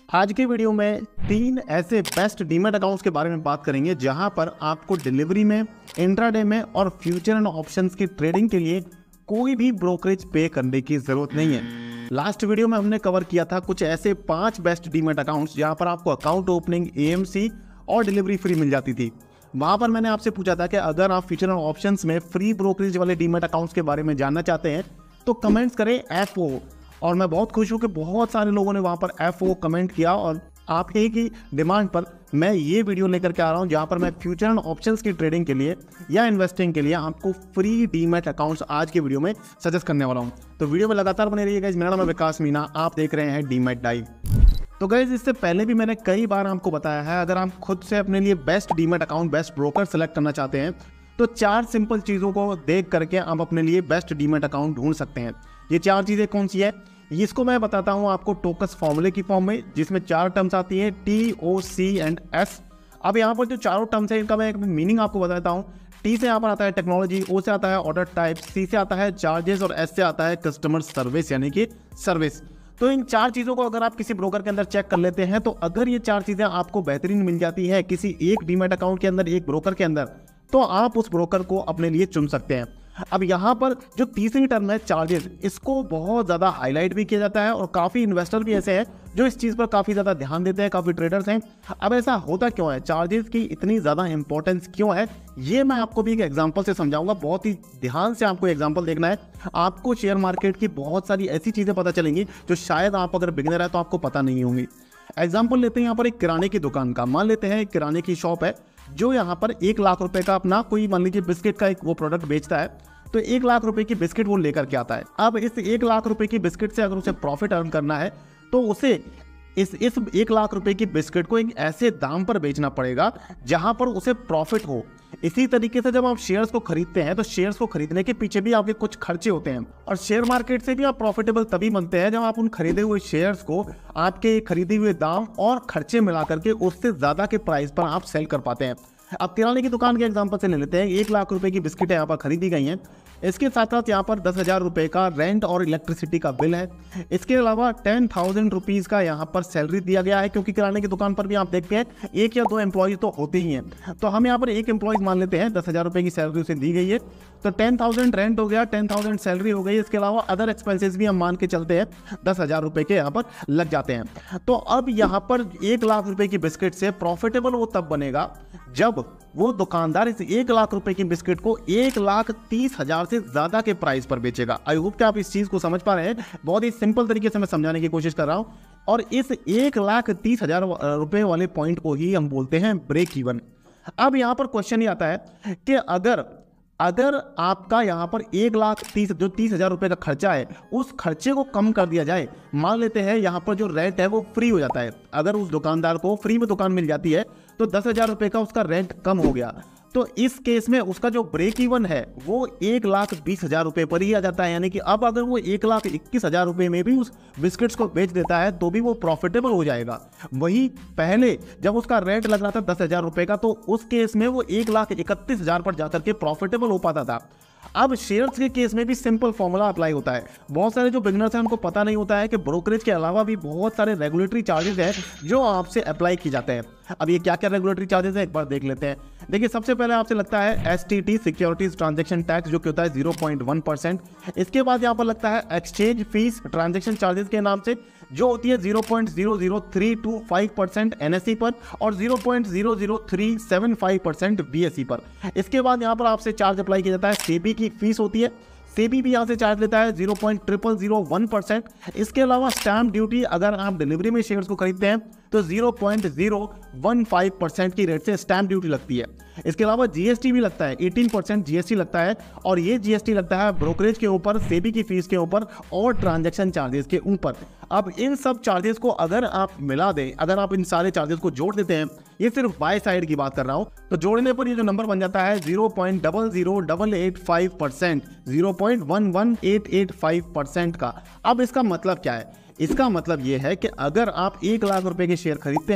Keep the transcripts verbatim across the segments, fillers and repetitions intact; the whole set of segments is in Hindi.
आज के वीडियो में तीन ऐसे बेस्ट डीमैट अकाउंट्स के बारे में बात करेंगे जहां पर आपको डिलीवरी में, इंट्राडे में और फ्यूचर एंड ऑप्शंस की ट्रेडिंग के लिए कोई भी ब्रोकरेज पे करने की जरूरत नहीं है। लास्ट वीडियो में हमने कवर किया था कुछ ऐसे पांच बेस्ट डीमैट अकाउंट्स जहां पर आपको अकाउंट ओपनिंग, एएमसी और डिलीवरी फ्री मिल जाती थी। वहां पर मैंने आपसे पूछा था कि अगर आप फ्यूचर एंड ऑप्शंस में फ्री ब्रोकरेज वाले डीमैट अकाउंट्स के बारे में जानना चाहते हैं तो कमेंट्स करें एफ ओ। और मैं बहुत खुश हूं कि बहुत सारे लोगों ने वहां पर एफ ओ कमेंट किया और आप ही की डिमांड पर मैं ये वीडियो लेकर के आ रहा हूं जहां पर मैं फ्यूचर एंड ऑप्शंस की ट्रेडिंग के लिए या इन्वेस्टिंग के लिए आपको फ्री डीमैट अकाउंट्स आज के वीडियो में सजेस्ट करने वाला हूं। तो वीडियो में लगातार बने रहिएगा। मेरा नाम है विकास मीना, आप देख रहे हैं डीमैट डाइव। तो गाइस, इससे पहले भी मैंने कई बार आपको बताया है, अगर आप खुद से अपने लिए best demat account, best broker select करना चाहते हैं तो चार सिंपल चीज़ों को देख करके आप अपने लिए बेस्ट डीमैट अकाउंट ढूंढ सकते हैं। ये चार चीज़ें कौन सी है इसको मैं बताता हूं आपको टोकस फॉर्मूले की फॉर्म में, जिसमें चार टर्म्स आती है T, O, C and S. अब यहाँ पर जो चारों टर्म्स है इनका मैं एक मीनिंग आपको बताता हूं। टी से यहाँ पर आता है टेक्नोलॉजी, ओ से आता है ऑर्डर टाइप, सी से आता है चार्जेस और एस से आता है कस्टमर सर्विस यानी कि सर्विस। तो इन चार चीज़ों को अगर आप किसी ब्रोकर के अंदर चेक कर लेते हैं तो अगर ये चार चीज़ें आपको बेहतरीन मिल जाती है किसी एक डीमैट अकाउंट के अंदर, एक ब्रोकर के अंदर, तो आप उस ब्रोकर को अपने लिए चुन सकते हैं। अब यहाँ पर जो तीसरी टर्म है चार्जेस, इसको बहुत ज़्यादा हाईलाइट भी किया जाता है और काफ़ी इन्वेस्टर भी ऐसे हैं जो इस चीज़ पर काफ़ी ज़्यादा ध्यान देते हैं, काफ़ी ट्रेडर्स हैं। अब ऐसा होता क्यों है, चार्जेस की इतनी ज़्यादा इंपॉर्टेंस क्यों है, ये मैं आपको भी एक एग्जांपल से समझाऊंगा। बहुत ही ध्यान से आपको एग्जांपल देखना है। आपको शेयर मार्केट की बहुत सारी ऐसी चीज़ें पता चलेंगी जो शायद आप अगर बिगिनर है तो आपको पता नहीं होंगी। एग्जाम्पल लेते हैं यहाँ पर एक किराने की दुकान का। मान लेते हैं एक किराने की शॉप है जो यहाँ पर एक लाख रुपए का अपना कोई, मान लीजिए बिस्किट का एक वो प्रोडक्ट बेचता है, तो एक लाख रुपए की बिस्किट वो लेकर के आता है। अब इस एक लाख रुपए की बिस्किट से अगर उसे प्रॉफिट अर्न करना है तो उसे इस इस एक लाख रुपए की बिस्किट को एक ऐसे दाम पर बेचना पड़ेगा जहां पर उसे प्रॉफिट हो। इसी तरीके से जब आप शेयर्स को खरीदते हैं तो शेयर्स को खरीदने के पीछे भी आपके कुछ खर्चे होते हैं और शेयर मार्केट से भी आप प्रॉफिटेबल तभी बनते हैं जब आप उन खरीदे हुए शेयर्स को आपके खरीदे हुए दाम और खर्चे मिला करके उससे ज्यादा के प्राइस पर आप सेल कर पाते हैं। अब किराने की दुकान के एग्जांपल से ले लेते हैं। एक लाख रुपए की बिस्किट यहाँ पर खरीदी गई हैं। इसके साथ साथ यहाँ पर दस हजार रुपये का रेंट और इलेक्ट्रिसिटी का बिल है। इसके अलावा टेन थाउजेंड रुपीज़ का यहाँ पर सैलरी दिया गया है, क्योंकि किराने की दुकान पर भी आप देखते हैं एक या दो एम्प्लॉयज तो होते ही हैं। तो हम यहाँ पर एक एम्प्लॉयज मान लेते हैं, दस हजार रुपये की सैलरी उसे दी गई है, तो टेन थाउजेंड रेंट हो गया, टेन थाउजेंड सैलरी हो गई। इसके अलावा अदर एक्सपेंसेस भी हम मान के चलते हैं दस हजार रुपये के यहाँ पर लग जाते हैं। तो अब यहाँ पर एक लाख रुपये की बिस्किट से प्रॉफिटेबल वो तब बनेगा जब वो दुकानदार इस एक लाख रुपए की बिस्किट को एक लाख तीस हजार से ज्यादा के प्राइस पर बेचेगा। आई होप कि आप इस चीज को समझ पा रहे हैं। बहुत ही सिंपल तरीके से मैं समझाने की कोशिश कर रहा हूं। और इस एक लाख तीस हजार रुपए वाले पॉइंट को ही हम बोलते हैं ब्रेक इवन। अब यहां पर क्वेश्चन ही आता है कि अगर अगर आपका यहाँ पर एक लाख तीस जो तीस हजार रुपये का खर्चा है उस खर्चे को कम कर दिया जाए। मान लेते हैं यहाँ पर जो रेंट है वो फ्री हो जाता है। अगर उस दुकानदार को फ्री में दुकान मिल जाती है तो दस हजार रुपये का उसका रेंट कम हो गया, तो इस केस में उसका जो ब्रेक इवन है वो एक लाख बीस हजार रुपये पर ही आ जाता है। यानी कि अब अगर वो एक लाख इक्कीस हजार रुपये में भी उस बिस्किट्स को बेच देता है तो भी वो प्रॉफिटेबल हो जाएगा। वही पहले जब उसका रेंट लग रहा था दस हजार रुपये का, तो उस केस में वो एक लाख इकतीस हजार पर जाकर के प्रॉफिटेबल हो पाता था। अब शेयर्स के केस में भी सिंपल फॉर्मूला अप्लाई होता है। बहुत सारे जो बिगिनर्स हैं उनको पता नहीं होता है कि ब्रोकरेज के अलावा भी बहुत सारे रेगुलेटरी चार्जेस हैं जो आपसे अप्लाई किए जाते हैं। अब ये क्या क्या रेगुलेटरी चार्जेस है एक बार देख लेते हैं। देखिए, सबसे पहले आपसे लगता है S T T securities transaction tax, जो कि होता है जीरो पॉइंट वन परसेंट। इसके बाद यहाँ पर लगता है एक्सचेंज फीस ट्रांजैक्शन चार्जेस के नाम से, जो होती है zero point zero zero three two five percent N S E पर और zero point zero zero three seven five percent B S E पर। इसके बाद यहाँ पर आपसे चार्ज अप्लाई किया जाता है, सेबी की फीस होती है, सेबी भी यहाँ से चार्ज लेता है zero point triple zero one percent. इसके अलावा स्टैम्प ड्यूटी, अगर आप डिलीवरी में शेयर्स को खरीदते हैं तो zero point zero one five percent की रेट से स्टैम्प ड्यूटी लगती है। इसके अलावा जीएसटी भी लगता है, अठारह परसेंट जीएसटी लगता है, और ये जीएसटी लगता है ब्रोकरेज के ऊपर, सेबी की फीस के ऊपर और ट्रांजैक्शन चार्जेस के ऊपर। अब इन सब चार्जेस को अगर आप मिला दें, अगर आप इन सारे चार्जेस को जोड़ देते हैं, ये सिर्फ बाय साइड की बात कर रहा हूं, तो जोड़ने पर ये जो नंबर बन जाता है zero point double zero double eight five percent, zero point one one eight eight five percent का। अब इसका मतलब क्या है? इसका मतलब यह है कि अगर आप एक लाख रुपए के शेयर खरीदते हैं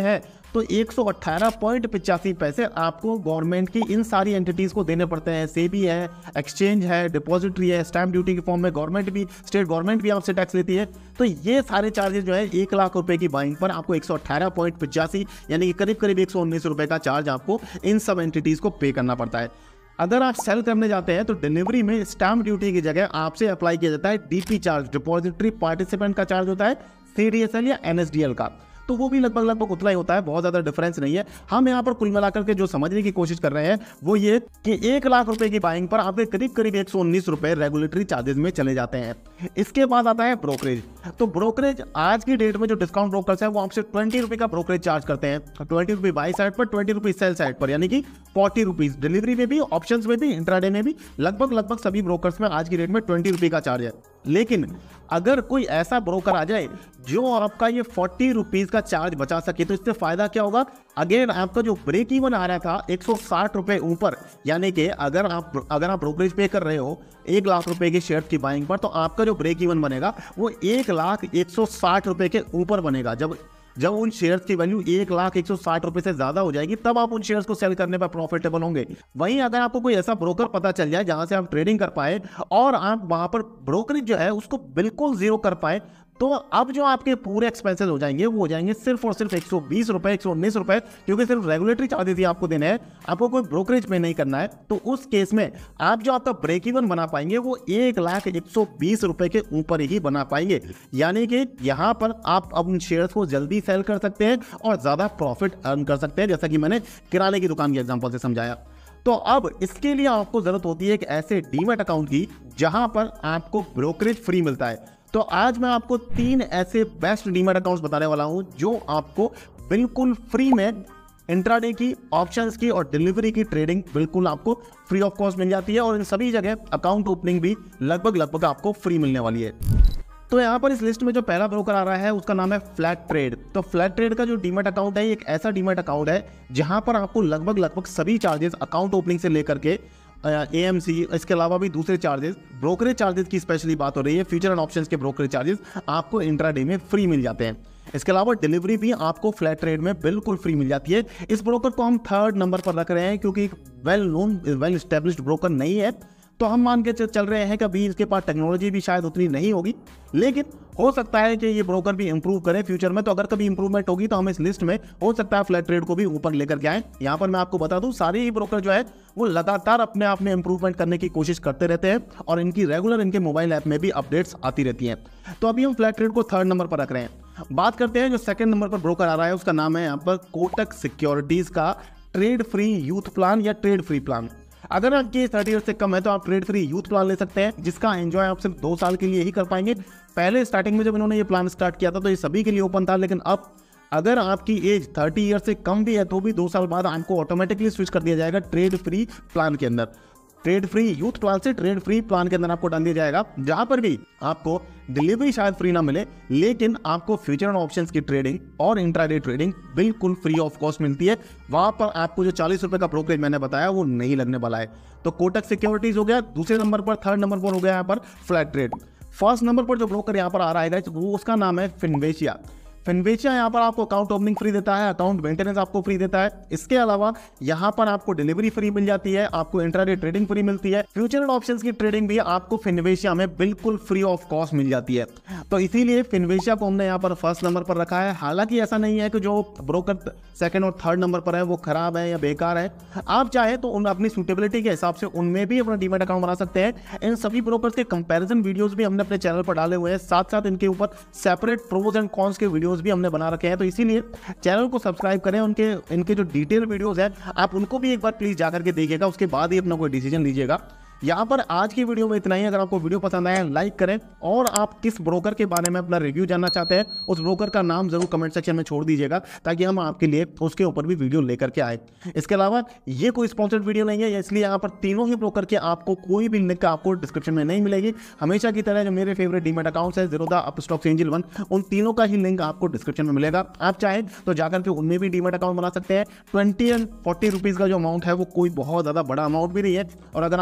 तो एक सौ अठारह पॉइंट पिचासी पैसे आपको गवर्नमेंट की इन सारी एंटिटीज को देने पड़ते हैं। सेबी है, एक्सचेंज है, डिपॉजिटरी है, स्टैंप ड्यूटी के फॉर्म में गवर्नमेंट भी, स्टेट गवर्नमेंट भी आपसे टैक्स लेती है। तो ये सारे चार्जेस जो है एक लाख रुपए की बाइंग पर आपको एक सौ अठारह पॉइंट पिचासी यानी कि करीब करीब एक सौ उन्नीस रुपए का चार्ज आपको इन सब एंटिटीज को पे करना पड़ता है। अगर आप सेल करने जाते हैं तो डिलीवरी में स्टैम्प ड्यूटी की जगह आपसे अप्लाई किया जाता है डीपी चार्ज, डिपॉजिटरी पार्टिसिपेंट का चार्ज होता है, सीडीएसएल या एनएसडीएल का, तो वो भी लगभग लगभग उतना ही होता है, बहुत ज़्यादा डिफरेंस नहीं है। हम यहाँ पर कुल मिलाकर के जो समझने की कोशिश कर रहे हैं वो ये कि एक लाख रुपए की बाइंग पर आपके करीब करीब एक सौ उन्नीस रुपए रेगुलेटरी चार्जेस में चले जाते हैं। इसके बाद आता है ब्रोकरेज। तो ब्रोकरेज आज की डेट में जो डिस्काउंट ब्रोकर्स है वो आपसे ट्वेंटी रुपये का ब्रोकरेज चार्ज करते हैं, ट्वेंटी रुपये बाई साइड पर, ट्वेंटी रुपीज सेल साइड पर, यानी कि फोर्टी रुपीज डिलीवरी में भी, ऑप्शंस में भी, इंट्राडे में भी, लगभग लगभग सभी ब्रोकर्स में आज की डेट में ट्वेंटी रुपये का चार्ज है। लेकिन अगर कोई ऐसा ब्रोकर आ जाए जो आपका ये फोर्टी रुपीज का चार्ज बचा सके तो इससे फायदा क्या होगा? अगेन आपका जो ब्रेक इवन आ रहा था एक सौ साठ रुपए ऊपर, यानी कि अगर आप अगर आप ब्रोकरेज पे कर रहे हो एक लाख रुपए के शेयर की बाइंग पर, तो आपका जो ब्रेक इवन बनेगा वो एक लाख एक सौ साठ रुपए के ऊपर बनेगा। जब जब उन शेयर्स की वैल्यू एक लाख एक सौ साठ रुपए से ज्यादा हो जाएगी तब आप उन शेयर्स को सेल करने पर प्रॉफिटेबल होंगे। वहीं अगर आपको कोई ऐसा ब्रोकर पता चल जाए जहां से आप ट्रेडिंग कर पाए और आप वहां पर ब्रोकरेज जो है उसको बिल्कुल जीरो कर पाए, तो अब जो आपके पूरे एक्सपेंसेस हो जाएंगे वो हो जाएंगे सिर्फ और सिर्फ एक सौ बीस रुपए, एक सौ उन्नीस रुपए, क्योंकि सिर्फ रेगुलेटरी चार्जेस ही आपको देने हैं, आपको कोई ब्रोकरेज पे नहीं करना है। तो उस केस में आप जो आपका ब्रेक इवन बना पाएंगे वो एक लाख एक सौ बीस रुपए के ऊपर ही बना पाएंगे, यानी कि यहाँ पर आप अब उन शेयर्स को जल्दी सेल कर सकते हैं और ज्यादा प्रॉफिट अर्न कर सकते हैं, जैसा कि मैंने किराने की दुकान के एग्जाम्पल से समझाया। तो अब इसके लिए आपको जरूरत होती है एक ऐसे डीमैट अकाउंट की जहां पर आपको ब्रोकरेज फ्री मिलता है। तो आज मैं आपको तीन ऐसे बेस्ट डीमैट अकाउंट्स बताने वाला हूं जो आपको बिल्कुल फ्री में इंट्राडे की, ऑप्शंस की और डिलीवरी की ट्रेडिंग बिल्कुल आपको फ्री ऑफ कॉस्ट मिल जाती है, और इन सभी जगह अकाउंट ओपनिंग भी लगभग लगभग आपको फ्री मिलने वाली है। तो यहाँ पर इस लिस्ट में जो पहला ब्रोकर आ रहा है उसका नाम है फ्लैट ट्रेड। तो फ्लैट ट्रेड का जो डीमैट अकाउंट है एक ऐसा डीमैट अकाउंट है जहाँ पर आपको लगभग लगभग सभी चार्जेस अकाउंट ओपनिंग से लेकर के एएमसी, इसके अलावा भी दूसरे चार्जेस, ब्रोकरेज चार्जेस की स्पेशली बात हो रही है, फ्यूचर एंड ऑप्शंस के ब्रोकरेज चार्जेस आपको इंट्राडे में फ्री मिल जाते हैं। इसके अलावा डिलीवरी भी आपको फ्लैट ट्रेड में बिल्कुल फ्री मिल जाती है। इस ब्रोकर को हम थर्ड नंबर पर रख रहे हैं क्योंकि well known, well established broker नहीं है, तो हम मान के चल रहे हैं कि अभी इसके पास टेक्नोलॉजी भी शायद उतनी नहीं होगी, लेकिन हो सकता है कि ये ब्रोकर भी इंप्रूव करे फ्यूचर में। तो अगर कभी इंप्रूवमेंट होगी तो हम इस लिस्ट में हो सकता है फ्लैट ट्रेड को भी ऊपर लेकर के आए। यहाँ पर मैं आपको बता दूं सारे ही ब्रोकर जो है वो लगातार अपने आप में इंप्रूवमेंट करने की कोशिश करते रहते हैं और इनकी रेगुलर इनके मोबाइल ऐप में भी अपडेट्स आती रहती हैं। तो अभी हम फ्लैट ट्रेड को थर्ड नंबर पर रख रहे हैं। बात करते हैं जो सेकंड नंबर पर ब्रोकर आ रहा है, उसका नाम है यहाँ पर कोटक सिक्योरिटीज का ट्रेड फ्री यूथ प्लान या ट्रेड फ्री प्लान। अगर आपकी थर्टी ईयर से कम है तो आप ट्रेड फ्री यूथ प्लान ले सकते हैं, जिसका एंजॉय आप सिर्फ दो साल के लिए ही कर पाएंगे। पहले स्टार्टिंग में जब इन्होंने ये प्लान स्टार्ट किया था तो ये सभी के लिए ओपन था, लेकिन अब अगर आपकी एज थर्टी ईयर से कम भी है तो भी दो साल बाद आपको ऑटोमेटिकली स्विच कर दिया जाएगा ट्रेड फ्री प्लान के अंदर। ट्रेड फ्री यूथ प्लान से ट्रेड फ्री प्लान के अंदर आपको डाल दिया जाएगा, जहां पर भी आपको डिलीवरी शायद फ्री ना मिले, लेकिन आपको फ्यूचर एंड ऑप्शंस की ट्रेडिंग और इंट्राडे ट्रेडिंग बिल्कुल फ्री ऑफ कॉस्ट मिलती है। वहां पर आपको जो चालीस रुपए का ब्रोकरेज मैंने बताया वो नहीं लगने वाला है। तो कोटक सिक्योरिटीज हो गया दूसरे नंबर पर, थर्ड नंबर पर हो गया यहाँ पर फ्लैट ट्रेड। फर्स्ट नंबर पर जो ब्रोकर यहाँ पर आ रहा है वो उसका नाम है फिनवेशिया। फिनवेशिया यहाँ पर आपको अकाउंट ओपनिंग फ्री देता है, अकाउंट मेंटेनेंस आपको फ्री देता है। इसके अलावा यहाँ पर आपको डिलीवरी फ्री मिल जाती है, आपको इंट्राडे ट्रेडिंग फ्री मिलती है, फ्यूचर एंड ऑप्शंस की ट्रेडिंग भी आपको फिनवेशिया में बिल्कुल फ्री ऑफ कॉस्ट मिल जाती है। तो इसीलिए फिनवेशिया को हमने यहाँ पर फर्स्ट नंबर पर रखा है। हालांकि ऐसा नहीं है कि जो ब्रोकर सेकंड और थर्ड नंबर पर है वो खराब है या बेकार है, आप चाहे तो उन अपनी सूटेबिलिटी के हिसाब से उनमें भी अपना डीमैट अकाउंट बना सकते हैं। इन सभी ब्रोकर्स के कंपैरिजन वीडियोस भी हमने अपने चैनल पर डाले हुए हैं, साथ साथ इनके ऊपर सेपरेट प्रोज एंड कॉन्स के वीडियोस भी हमने बना रखे हैं। तो इसीलिए चैनल को सब्सक्राइब करें, उनके इनके जो डिटेल वीडियोस हैं आप उनको भी एक बार प्लीज जाकर के देखिएगा, उसके बाद ही अपना कोई डिसीजन लीजिएगा। यहाँ पर आज की वीडियो में इतना ही। अगर आपको वीडियो पसंद आया लाइक करें, और आप किस ब्रोकर के बारे में अपना रिव्यू जानना चाहते हैं उस ब्रोकर का नाम जरूर कमेंट सेक्शन में छोड़ दीजिएगा, ताकि हम आपके लिए उसके ऊपर भी वीडियो लेकर के आए। इसके अलावा ये कोई स्पॉन्सर्ड वीडियो नहीं है, इसलिए यहाँ पर तीनों ही ब्रोकर के आपको कोई भी लिंक आपको डिस्क्रिप्शन में नहीं मिलेगी। हमेशा की तरह जो मेरे फेवरेट डीमैट अकाउंट्स है ज़ीरोधा, अपस्टॉक्स, एंजल वन, उन तीनों का ही लिंक आपको डिस्क्रिप्शन में मिलेगा। आप चाहें तो जाकर के उनमें भी डीमैट अकाउंट बना सकते हैं। ट्वेंटी एंड फोर्टी रुपीज़ का जो अमाउंट है वो कोई बहुत ज़्यादा बड़ा अमाउंट भी नहीं है, और अगर आप लॉन्ग टर्म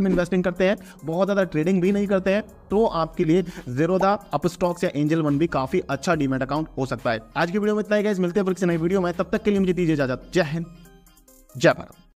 टर्म इन्वेस्टिंग करते हैं, बहुत ज़्यादा ट्रेडिंग भी नहीं करते हैं, तो आपके लिए ज़ीरोधा, अपस्टॉक्स या एंजल वन भी काफ़ी अच्छा डीमैट अकाउंट हो सकता है। आज की वीडियो में इतना ही गाइस, मिलते हैं फिर किसी नई वीडियो में, तब तक के लिए मुझे दीजिए इजाजत। जय हिंद, जय भारत।